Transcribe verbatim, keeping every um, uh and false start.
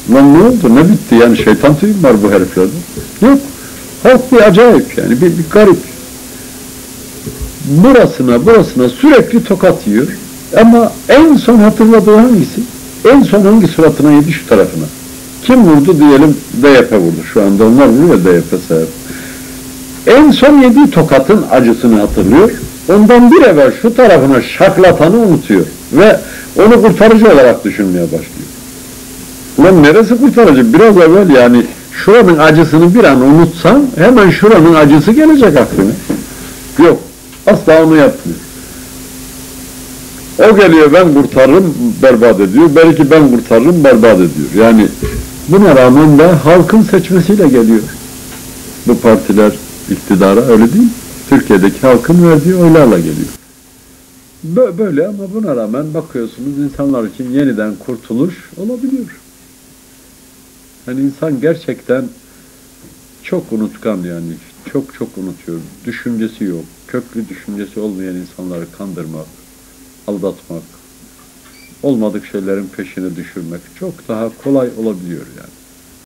Lan ne oldu, ne bitti yani, şeytan tüyü mü var bu heriflerde? Yok, halk bir acayip yani, bir, bir garip. Burasına burasına sürekli tokat yiyor. Ama en son hatırladığı hangisi? En son hangi suratına yedi? Şu tarafına. Kim vurdu diyelim, D Y P vurdu. Şu anda onlar vuruyor, D Y P seher. En son yediği tokatın acısını hatırlıyor. Ondan bir evvel şu tarafına şaklatanı unutuyor. Ve onu kurtarıcı olarak düşünmeye başlıyor. Ulan neresi kurtarıcı? Biraz evvel yani şuranın acısını bir an unutsan hemen şuranın acısı gelecek aklına. Yok. Asla onu yapmıyor. O geliyor, ben kurtarırım, berbat ediyor. Belki ben kurtarırım, berbat ediyor. Yani buna rağmen de halkın seçmesiyle geliyor. Bu partiler iktidara, öyle değil mi? Türkiye'deki halkın verdiği oylarla geliyor. Böyle ama buna rağmen bakıyorsunuz insanlar için yeniden kurtuluş olabiliyor. Yani insan gerçekten çok unutkan yani. Çok çok unutuyor. Düşüncesi yok. Köklü düşüncesi olmayan insanları kandırmak, aldatmak, olmadık şeylerin peşine düşürmek çok daha kolay olabiliyor yani.